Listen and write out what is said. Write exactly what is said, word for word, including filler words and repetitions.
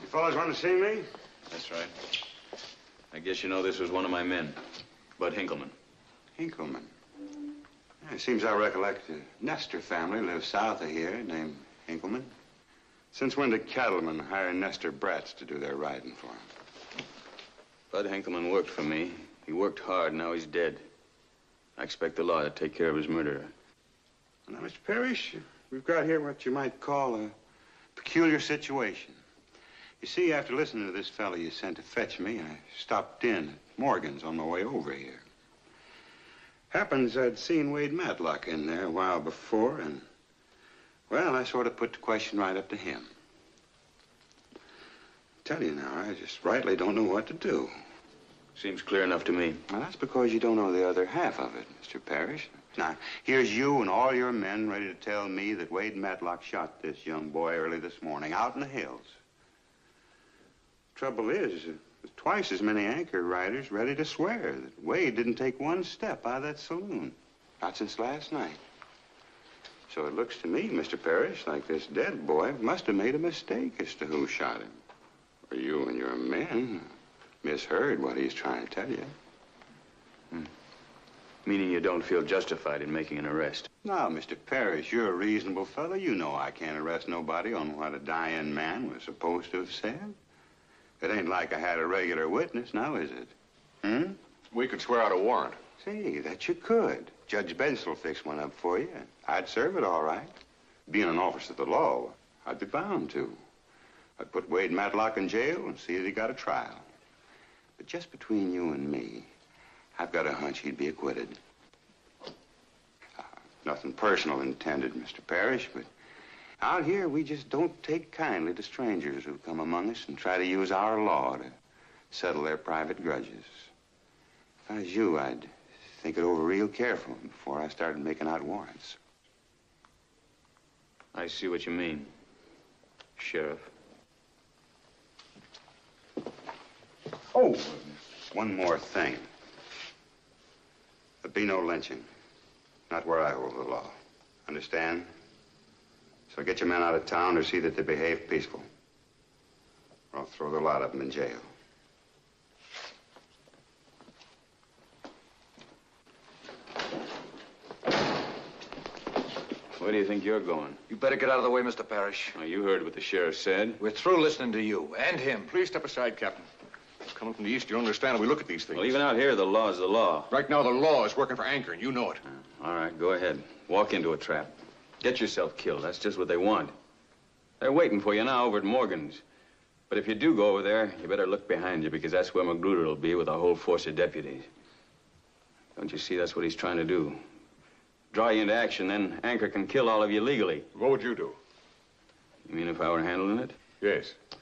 fellas want to see me? That's right. I guess you know this was one of my men, Bud Hinkleman. Hinkleman? Yeah, it seems I recollect a Nestor family lives south of here named Hinkleman. Since when did cattlemen hire Nestor brats to do their riding for them? Bud Hinkleman worked for me. He worked hard, now he's dead. I expect the law to take care of his murderer. Now, Mister Parrish, we've got here what you might call a peculiar situation. You see, after listening to this fellow you sent to fetch me, I stopped in at Morgan's on my way over here. Happens I'd seen Wade Matlock in there a while before, and, well, I sort of put the question right up to him. Tell you now, I just rightly don't know what to do. Seems clear enough to me. Well, that's because you don't know the other half of it, Mister Parrish. Now, here's you and all your men ready to tell me that Wade Matlock shot this young boy early this morning out in the hills. Trouble is, there's twice as many anchor riders ready to swear that Wade didn't take one step out of that saloon. Not since last night. So it looks to me, Mister Parrish, like this dead boy must have made a mistake as to who shot him. Or you and your men misheard what he's trying to tell you. Hmm. Meaning you don't feel justified in making an arrest? Now, Mister Parrish, you're a reasonable fellow. You know I can't arrest nobody on what a dying man was supposed to have said. It ain't like I had a regular witness, now is it? Hmm? We could swear out a warrant. See, that you could. Judge Benson will fix one up for you. I'd serve it all right. Being an officer of the law, I'd be bound to. I'd put Wade Matlock in jail and see that he got a trial. But just between you and me, I've got a hunch he'd be acquitted. Uh, nothing personal intended, Mister Parrish, but out here we just don't take kindly to strangers who come among us and try to use our law to settle their private grudges. If I was you, I'd think it over real careful before I started making out warrants. I see what you mean, Sheriff. Oh, one more thing. There'll be no lynching. Not where I hold the law. Understand? So get your men out of town or see that they behave peaceful. Or I'll throw the lot of them in jail. Where do you think you're going? You better get out of the way, Mister Parrish. Well, you heard what the sheriff said. We're through listening to you and him. Please step aside, Captain. Coming from the east, you understand how we look at these things. Well, even out here, the law's the law. Right now, the law is working for Anchor, and you know it. Uh, all right, go ahead. Walk into a trap. Get yourself killed. That's just what they want. They're waiting for you now over at Morgan's. But if you do go over there, you better look behind you, because that's where Magruder will be with a whole force of deputies. Don't you see that's what he's trying to do? Draw you into action, then Anchor can kill all of you legally. What would you do? You mean if I were handling it? Yes.